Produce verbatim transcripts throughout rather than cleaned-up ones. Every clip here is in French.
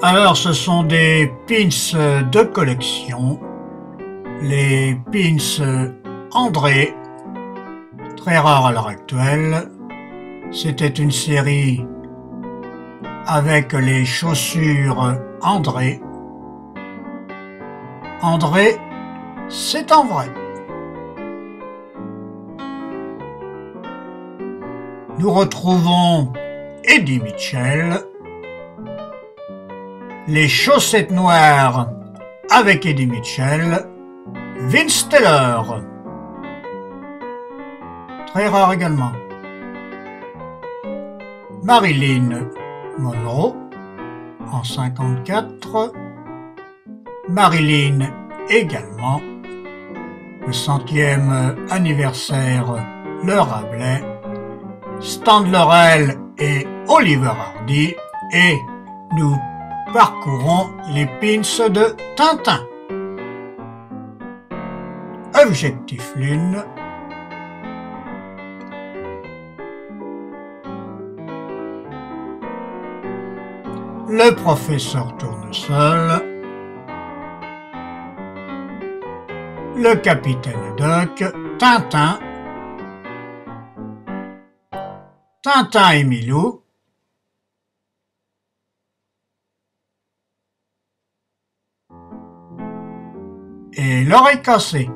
Alors, ce sont des pins de collection, les pins André, très rares à l'heure actuelle. C'était une série avec les chaussures André. André, c'est en vrai. Nous retrouvons Eddie Mitchell, les chaussettes noires avec Eddie Mitchell, Vince Taylor, très rare également, Marilyn Monroe en cinquante-quatre, Marilyn également, le centième anniversaire le Rabelais, Stan Laurel et Oliver Hardy, et nous parcourons les pins de Tintin. Objectif Lune, le professeur Tournesol, le capitaine Haddock, Tintin, Tintin et Milou, et l'oreille cassée,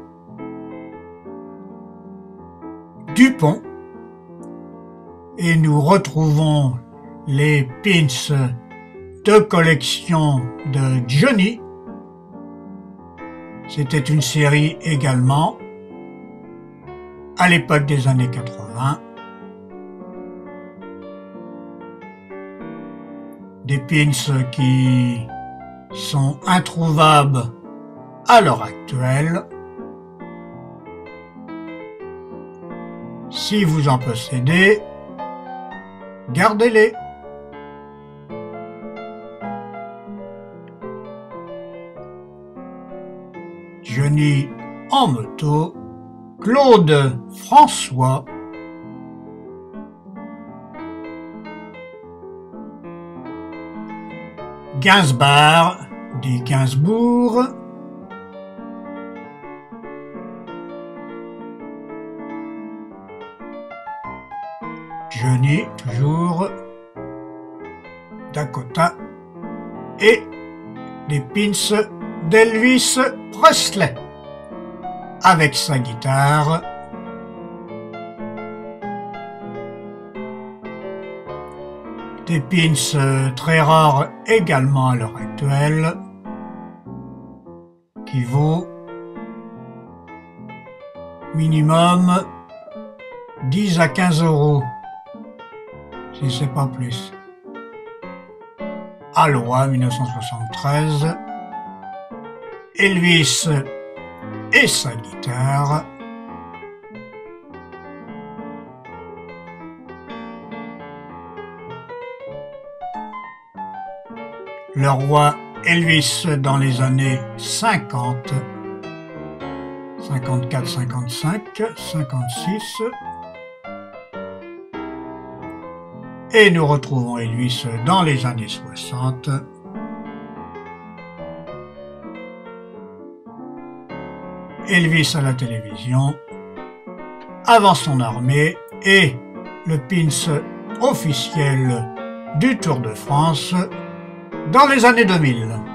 Dupont, et nous retrouvons les pins de collection de Johnny. C'était une série également à l'époque des années quatre-vingts. Des pins qui sont introuvables à l'heure actuelle. Si vous en possédez, gardez-les. Johnny en moto, Claude François, Gainsbourg, dit Gainsbourg, Johnny, toujours, Dakota, et les pins d'Elvis Presley, avec sa guitare, des pins très rares également à l'heure actuelle, qui vaut minimum dix à quinze euros, si c'est pas plus. Aloha mille neuf cent soixante-treize, Elvis et sa guitare, le roi Elvis dans les années cinquante, cinquante-quatre, cinquante-cinq, cinquante-six, et nous retrouvons Elvis dans les années soixante. Elvis à la télévision, avant son armée, et le pins officiel du Tour de France dans les années deux mille.